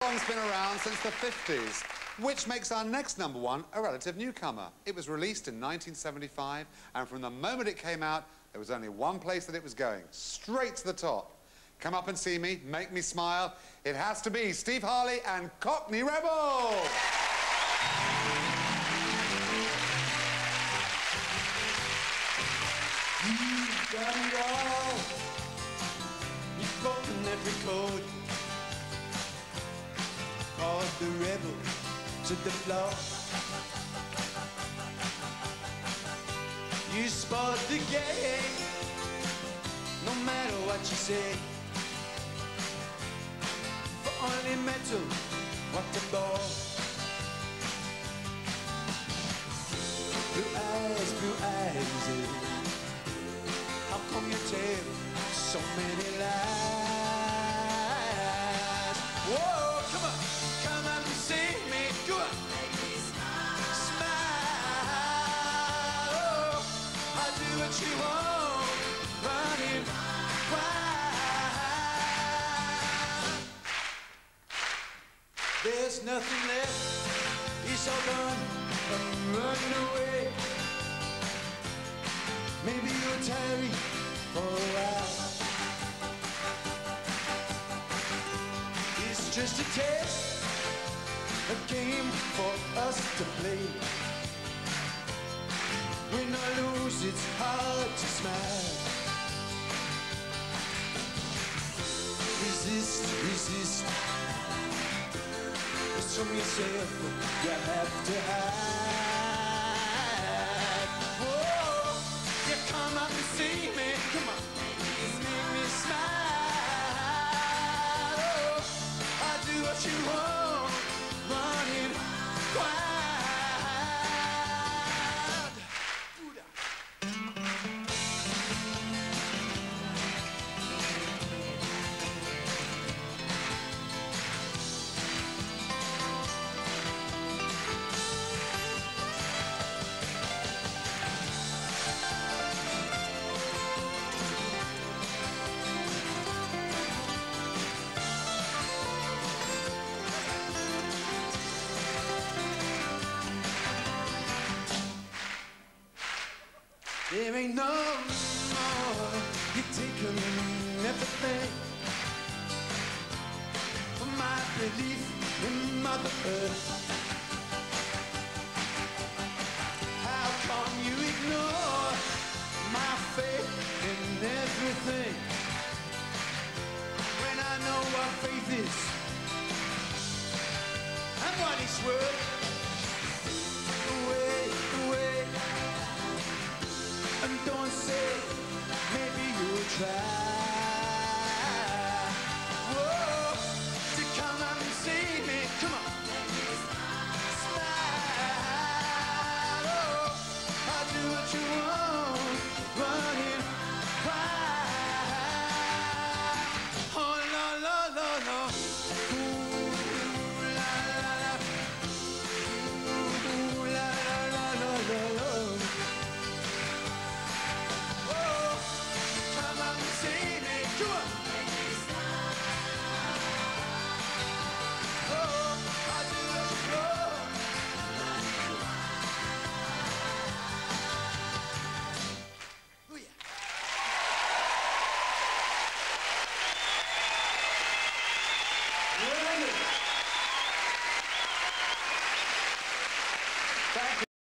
song's been around since the 50s, which makes our next number one a relative newcomer. It was released in 1975, and from the moment it came out, there was only one place that it was going, straight to the top. Come Up and See Me, Make Me Smile. It has to be Steve Harley and Cockney Rebel. You've done it all. You've broken every code. Called the rebel to the floor. You spoiled the game, no matter what you say. For only metal, what the ball. Blue eyes, how come you tell so many lies? Whoa, come on and see me, go on. Smile, oh, I'll do what you want, running wild. There's nothing left, it's all gone, I'm running away. Maybe you'll tarry for a while. It's just a test, a game for us to play. When I lose, it's hard to smile. Resist. It's from yourself you have to hide. Come up and see me, come on, make me smile. Oh, I'll do what you want, running wild. There ain't no more, you've taken everything from my belief in Mother Earth. How come you ignore my faith in everything when I know what faith is and what it's worth? Wait. And don't say, maybe you'll try. Whoa, to come out and see me, come on. Smile, oh, I'll do what you want, running wild. Oh, no. Ooh, la. Ooh, la. Thank you.